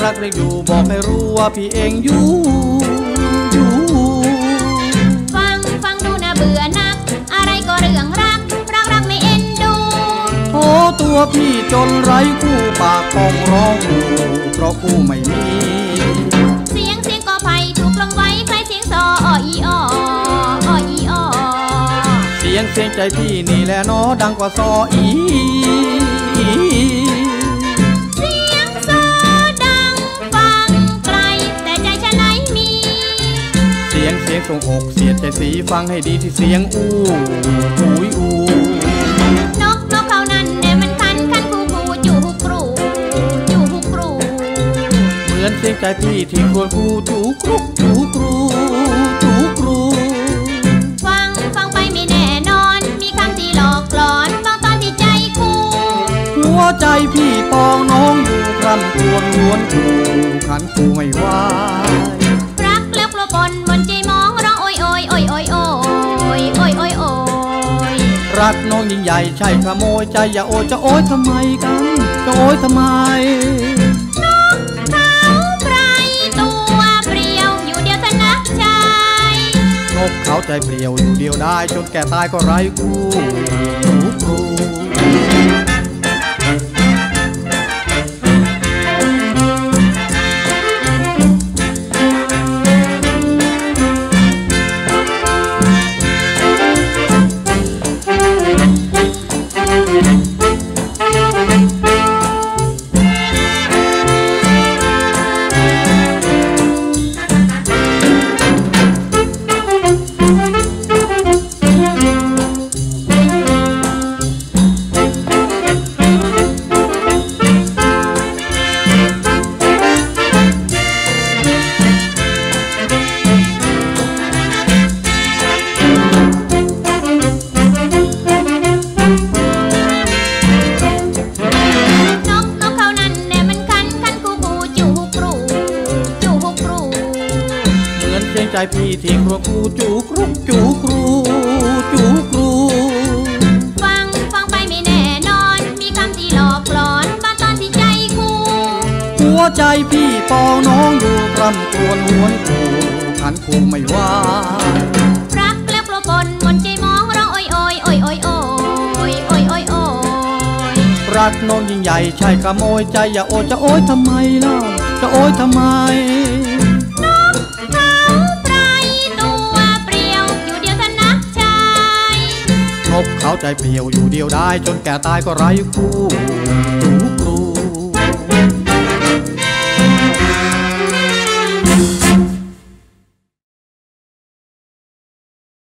รักเรียกอยู่บอกให้รู้ว่าพี่เองอยู่ฟังดูน่าเบื่อนักอะไรก็เรื่องรักไม่เอ็นดูโอ้ตัวพี่จนไร้คู่ปากคองร้องอยู่เพราะคู่ไม่มีเสียงก็ไผ่ถูกลงไว้ใครเสียงซออีอ้ออีอ้อเสียงใจพี่นี่แหละเนาะดังกว่าซออีเสียงซอดังฟังไกลแต่ใจฉันไหนมีเสียงทรงอกเสียดใจสีฟังให้ดีที่เสียงอู้นกเขานั่นเนี่ยมันคันคูจู่ฮุกรูเหมือนเสียงใจพี่ที่ควรคูจู่กรุฟังไปไม่แน่นอนมีคำที่หลอกหลอนบางตอนที่ใจคู่หัวใจพี่ปองน้องอยู่คร่ำครวญล้วนคู่ขันคู่ไม่ไหวรักแล้วกลัวปนบนใจมองร้องโอยรักน้องยิ่งใหญ่ใช่ขโมยใจอย่าโอยจะโอยทำไมกันจะโอยทำไมนกเขาไพรตัวเปลี่ยวอยู่เดียวทนักใจนกเขาใจเปลี่ยวอยู่เดียวได้จนแก่ตายก็ไร้คู่ใจพี่ที่ครัวครูจูกรุฟังไปไม่แน่นอนมีคำที่หลอกหลอนบางตอนที่ใจคู่หัวใจพี่ปองน้องอยู่คร่ำครวญหวนคู่ขันคู่ไม่ไหวรักแล้วกลัวปนมนใจมองร้องโอยรักน้องยิ่งใหญ่ใช่ขโมยใจอย่าโอยจะโอยทำไมเล่าจะโอยทำไมนกเขาใจเปลี่ยวอยู่เดียวได้จนแก่ตายก็ไร้คู่